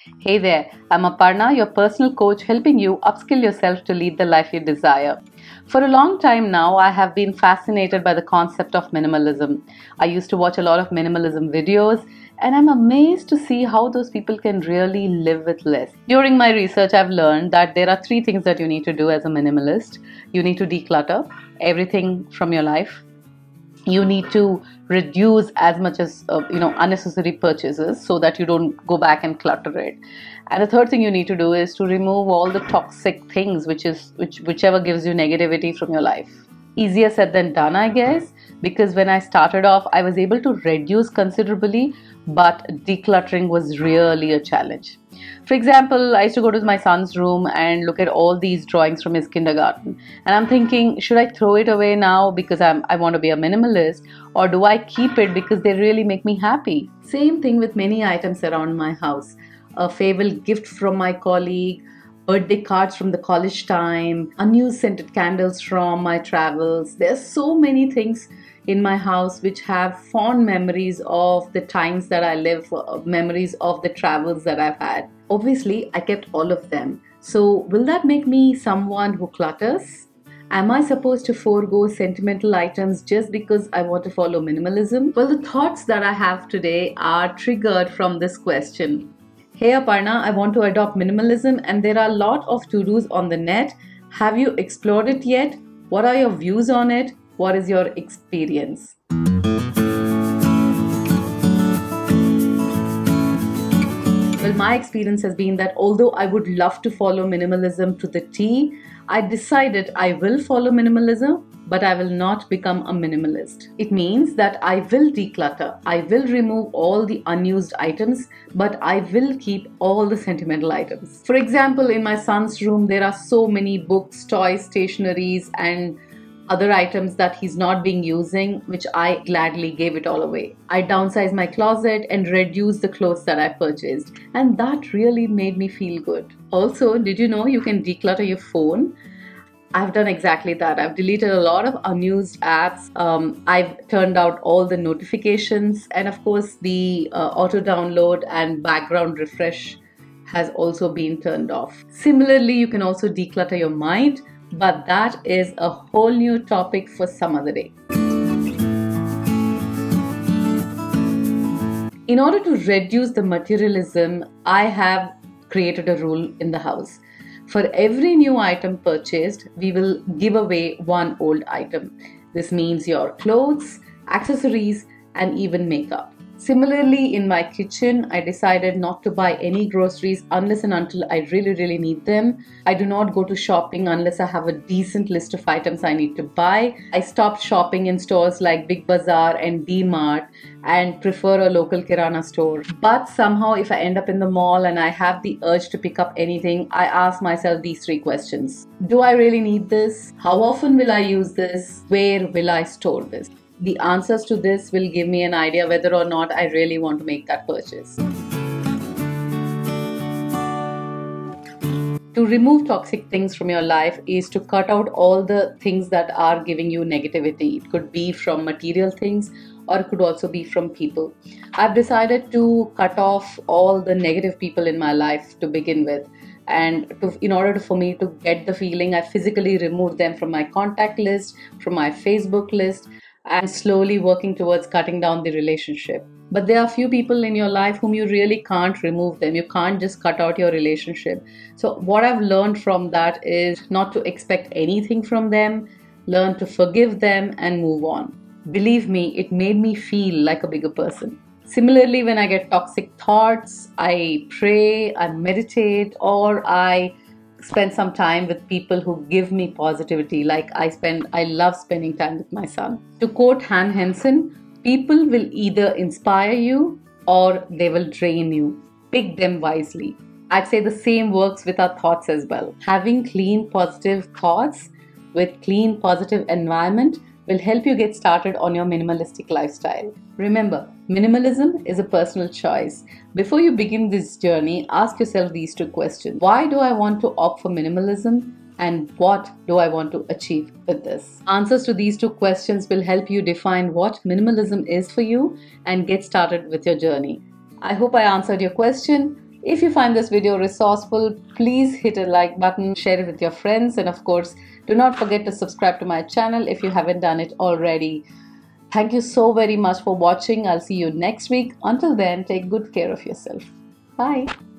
Hey there, I'm Aparna, your personal coach, helping you upskill yourself to lead the life you desire. For a long time now, I have been fascinated by the concept of minimalism. I used to watch a lot of minimalism videos, and I'm amazed to see how those people can really live with less. During my research, I've learned that there are three things that you need to do as a minimalist. You need to declutter everything from your life. You need to reduce as much as unnecessary purchases so that you don't go back and clutter it. And the third thing you need to do is to remove all the toxic things, whichever gives you negativity from your life. Easier said than done, I guess, because when I started off, I was able to reduce considerably, but decluttering was really a challenge. For example, I used to go to my son's room and look at all these drawings from his kindergarten. And I'm thinking, should I throw it away now because I want to be a minimalist, or do I keep it because they really make me happy? Same thing with many items around my house. A farewell gift from my colleague, birthday cards from the college time, unused scented candles from my travels. There's so many things in my house which have fond memories of the times that I live, memories of the travels that I've had. Obviously, I kept all of them. So, will that make me someone who clutters? Am I supposed to forego sentimental items just because I want to follow minimalism? Well, the thoughts that I have today are triggered from this question. Hey Aparna, I want to adopt minimalism and there are a lot of to-dos on the net. Have you explored it yet? What are your views on it? What is your experience? Well, my experience has been that although I would love to follow minimalism to the T, I decided I will follow minimalism, but I will not become a minimalist. It means that I will declutter. I will remove all the unused items, but I will keep all the sentimental items. For example, in my son's room, there are so many books, toys, stationeries, and other items that he's not being using, which I gladly gave it all away. I downsized my closet and reduced the clothes that I purchased, and that really made me feel good. Also, did you know you can declutter your phone? I've done exactly that. I've deleted a lot of unused apps. I've turned out all the notifications, and of course the auto download and background refresh has also been turned off. Similarly, you can also declutter your mind, but that is a whole new topic for some other day. In order to reduce the materialism, I have created a rule in the house. For every new item purchased, we will give away one old item. This means your clothes, accessories, and even makeup. Similarly, in my kitchen, I decided not to buy any groceries unless and until I really need them. I do not go to shopping unless I have a decent list of items I need to buy. I stopped shopping in stores like Big Bazaar and D-Mart and prefer a local Kirana store. But somehow, if I end up in the mall and I have the urge to pick up anything, I ask myself these three questions. Do I really need this? How often will I use this? Where will I store this? The answers to this will give me an idea whether or not I really want to make that purchase. To remove toxic things from your life is to cut out all the things that are giving you negativity. It could be from material things or it could also be from people. I've decided to cut off all the negative people in my life to begin with. And in order for me to get the feeling, I physically removed them from my contact list, from my Facebook list, and slowly working towards cutting down the relationship. But there are few people in your life whom you really can't remove them. You can't just cut out your relationship. So what I've learned from that is not to expect anything from them, learn to forgive them and move on. Believe me, it made me feel like a bigger person. Similarly, when I get toxic thoughts, I pray, I meditate, or I spend some time with people who give me positivity. Like I love spending time with my son. To quote Han Henson, people will either inspire you or they will drain you. Pick them wisely. I'd say the same works with our thoughts as well. Having clean, positive thoughts with clean, positive environment will help you get started on your minimalistic lifestyle. Remember, minimalism is a personal choice. Before you begin this journey, ask yourself these two questions. Why do I want to opt for minimalism? And what do I want to achieve with this? Answers to these two questions will help you define what minimalism is for you and get started with your journey. I hope I answered your question. If you find this video resourceful, please hit a like button, share it with your friends, and of course, do not forget to subscribe to my channel if you haven't done it already. Thank you so very much for watching. I'll see you next week. Until then, take good care of yourself. Bye.